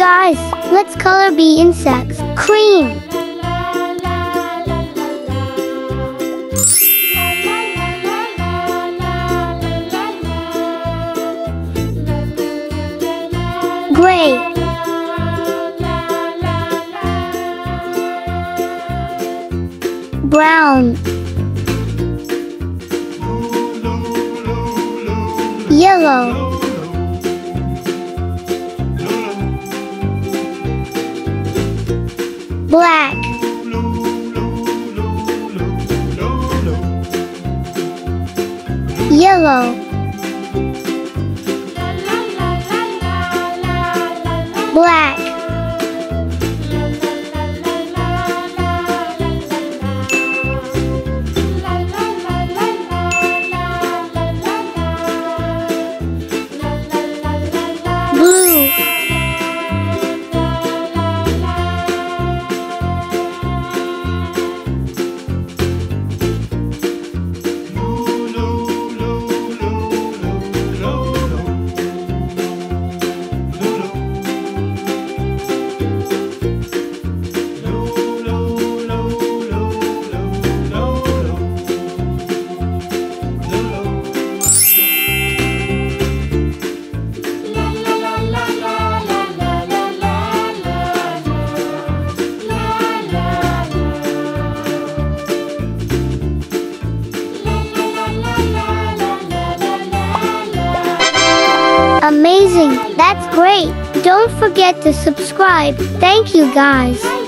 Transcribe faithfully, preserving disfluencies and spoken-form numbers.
Guys, let's color bee insects. Cream. Gray. Brown. Yellow. Black. Yellow. Black. Blue. Amazing, that's great. Don't forget to subscribe. Thank you guys.